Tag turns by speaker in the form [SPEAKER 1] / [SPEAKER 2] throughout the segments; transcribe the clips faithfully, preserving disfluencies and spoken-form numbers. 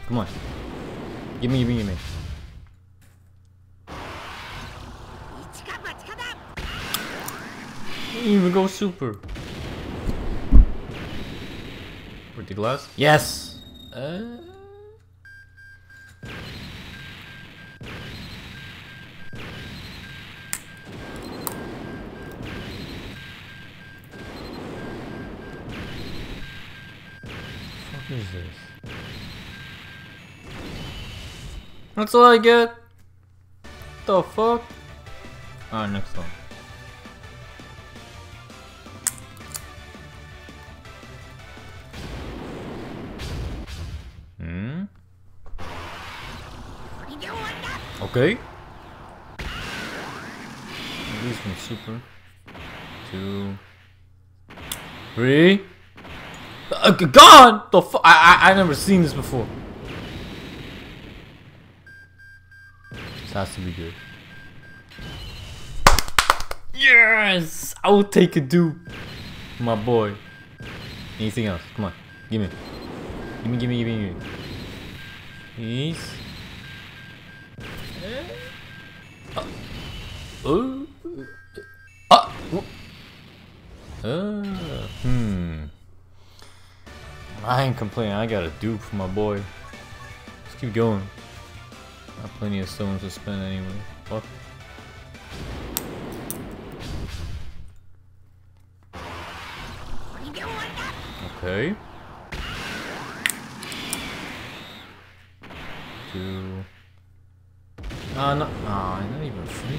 [SPEAKER 1] Come on. Give me, give me, give me. Didn't even go super. With the glass? Yes! Uh... What is this? That's all I get? The fuck? Alright, next one. Hmm? Okay. At least one super. Two. Three. Uh, God! The fu- I, I I never seen this before. This has to be good. Yes! I will take a dupe. My boy. Anything else? Come on. Give me. Give me, give me, give me, give me. Please. Uh, oh. Uh, uh, hmm. I ain't complaining. I got a dupe for my boy. Let's keep going. I have plenty of stones to spend anyway. Fuck. Okay. Two. Ah, no. Ah, not even free.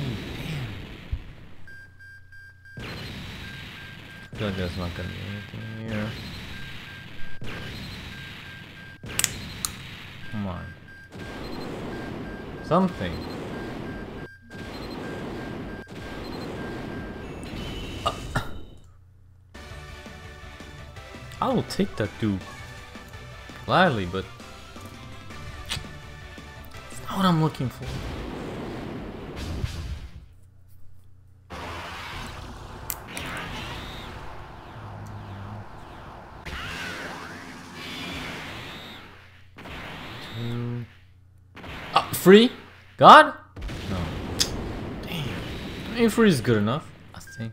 [SPEAKER 1] Damn. I feel like that's not gonna be anything here. Come on. Something. Uh. I will take that dupe. Gladly, but it's not what I'm looking for. Two. Uh, free? God? No. Damn. I mean, free is good enough, I think.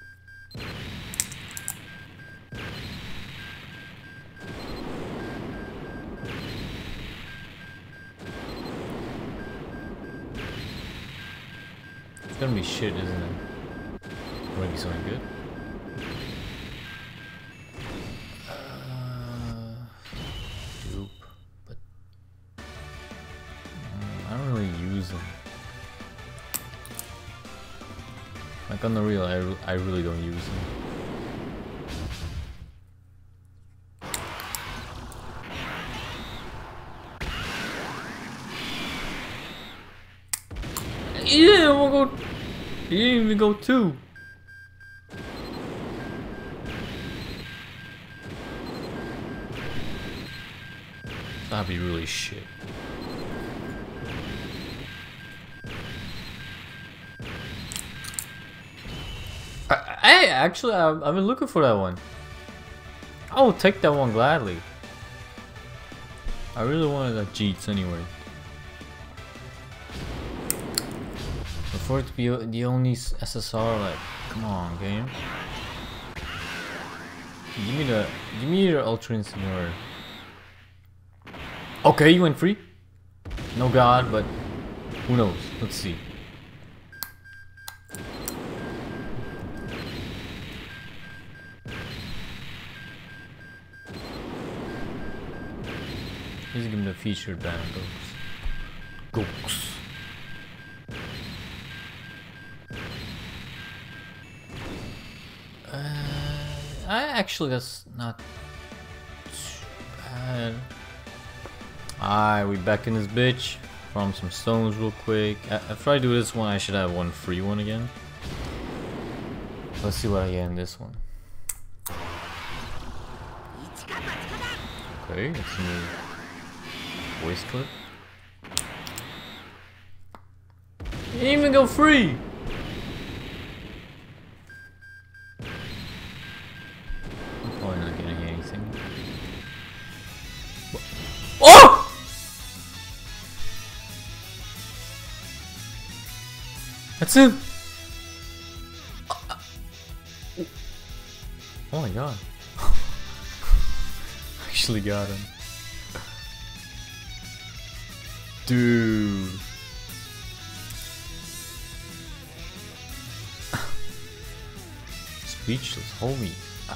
[SPEAKER 1] It's gonna be shit, isn't it? Gonna be something good. Uh, dupe, but mm, I don't really use them. Like on the real, I, re I really don't use them. Yeah, we'll go. You didn't even go two. That'd be really shit. I, I actually, I've, I've been looking for that one. I will take that one gladly. I really wanted that Jeets anyway. For it to be the only S S R, like, come on, game. Give me the, give me the Ultra Incineroar. Okay, you went free. No God, but who knows? Let's see. Please give me the featured band, Gox. Gox. I actually, that's not too bad. Alright, we back in this bitch. Farm some stones real quick. After I do this one, I should have one free one again. Let's see what I get in this one. Okay, let's move voice clip. Didn't even go free! I'm probably not getting anything. Oh! That's him! Oh my god. Actually got him. Dude. Speechless, homie.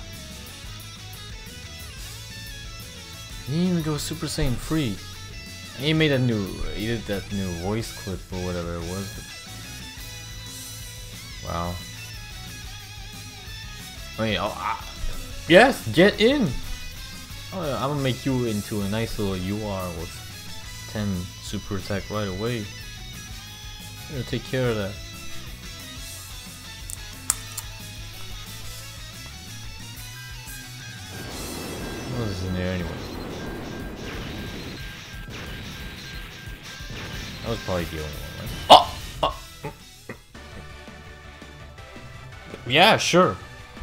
[SPEAKER 1] He didn't even go Super Saiyan three. He made a new, he did that new voice clip or whatever it was. Wow. Wait, oh, ah. Yes, get in! Oh, yeah, I'm gonna make you into a nice little U R with ten super attack right away. I'm gonna take care of that. What is in there anyway? That was probably the only one, right? Oh! Oh! Yeah, sure.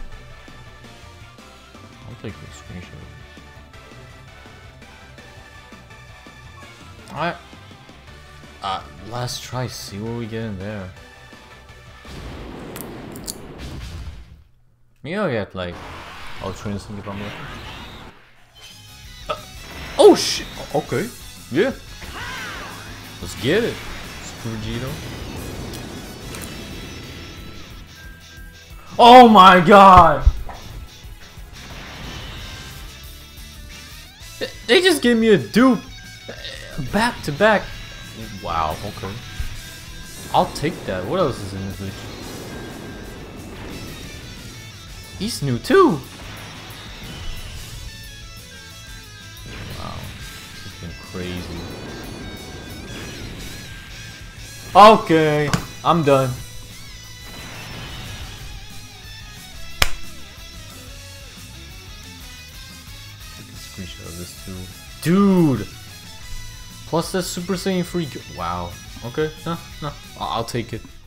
[SPEAKER 1] I'll take a screenshot. Alright. Uh, last try, see what we get in there. Maybe I'll get like Ultra Instinct if I'm lucky. Uh, oh shit! Okay. Yeah. Let's get it. Super Vegito. Oh my god! They just gave me a dupe. Back to back. Wow, okay. I'll take that. What else is in this bitch? He's new too! Wow. This has been crazy. Okay, I'm done. Take a screenshot of this too. Dude! Plus that Super Saiyan three. Wow. Okay, no, no. I'll take it.